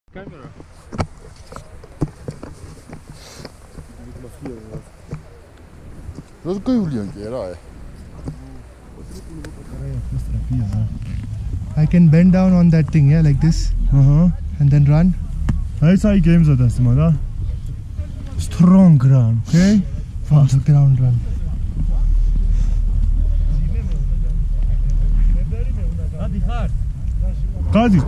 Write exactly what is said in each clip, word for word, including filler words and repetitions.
Camera. Lo que Julian era, eh. I can bend down on that thing, yeah, like this. Uh-huh. And then run. That's how games are this, mother. Strong ground, okay? Fast. On the ground run. Qazi.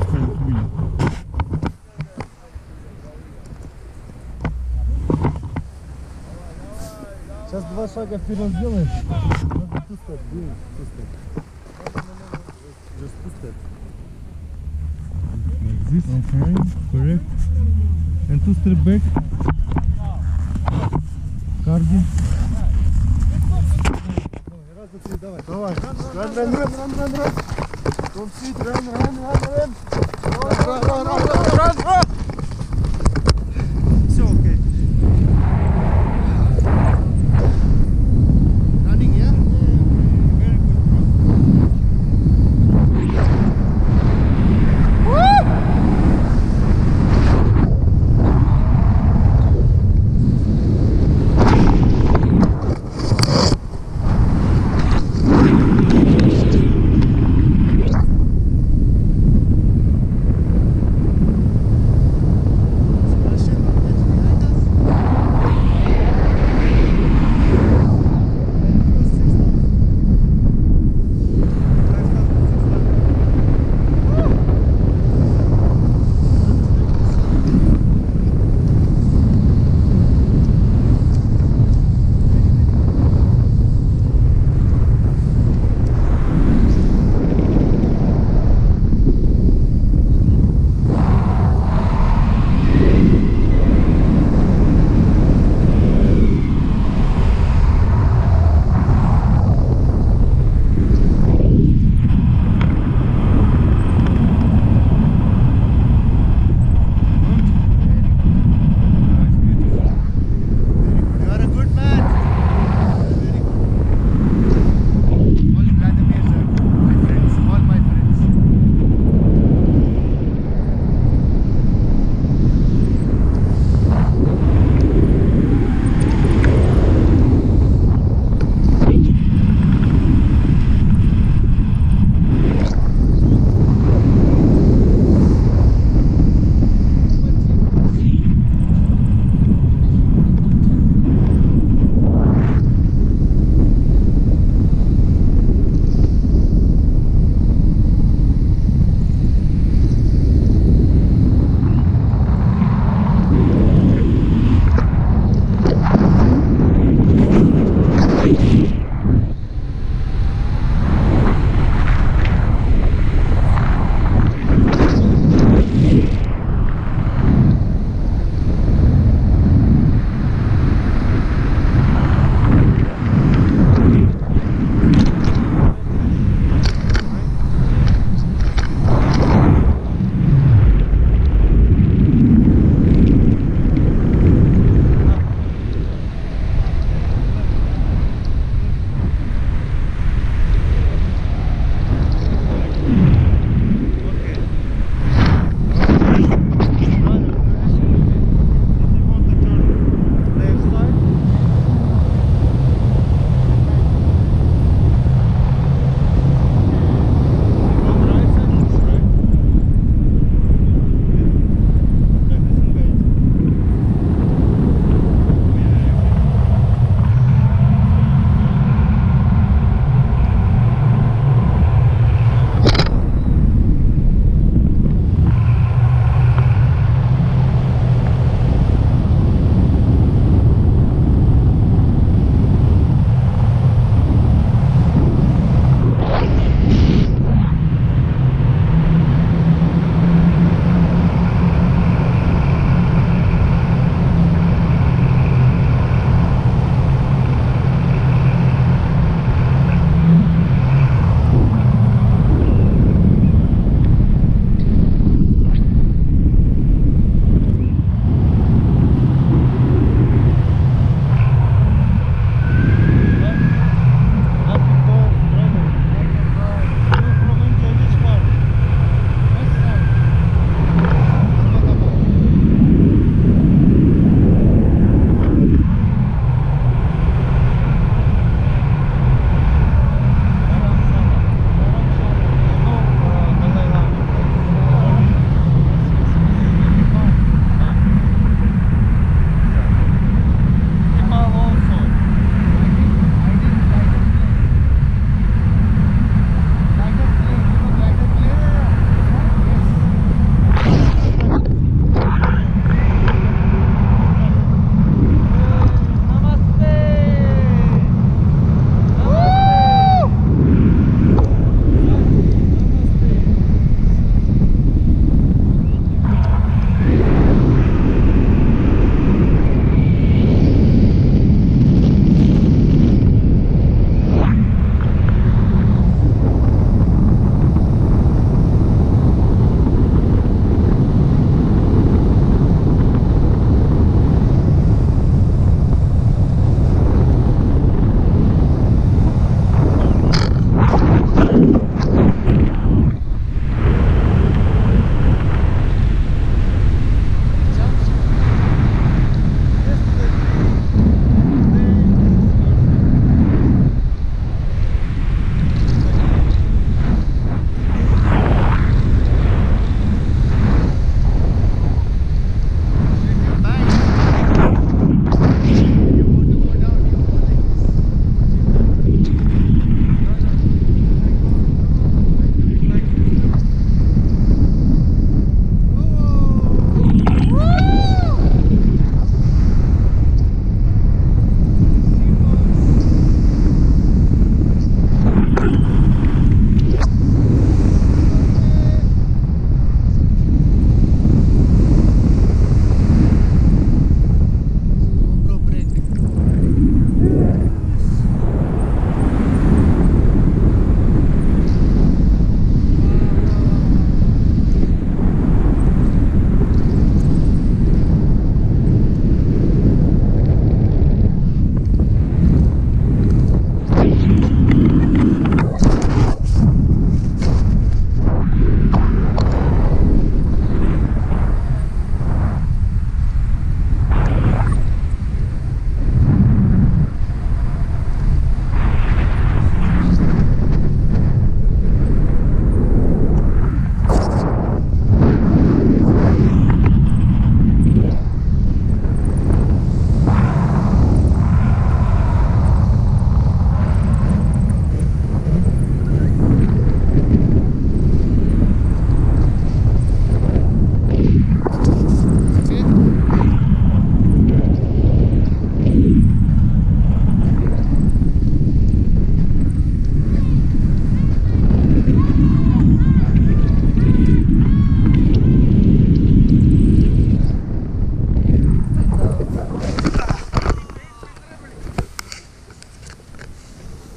Сейчас два шага вперед сделаешь. Надо two step, two step. Just two step. Like this, okay, correct. And two step back. Cardi. Давай, давай. Run, run, run, run, run, run. Don't sit, run, run, run, run. Run, run, run, run, run, run. Все окей. Running, yeah? Very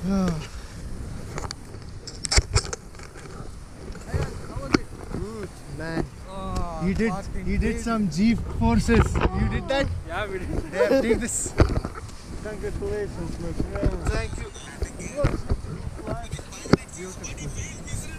Good man. Oh, He did. fucking He did crazy. some G forces. You did that? Yeah, we did. Yeah, did this. Congratulations, my friend. Thank you. Beautiful.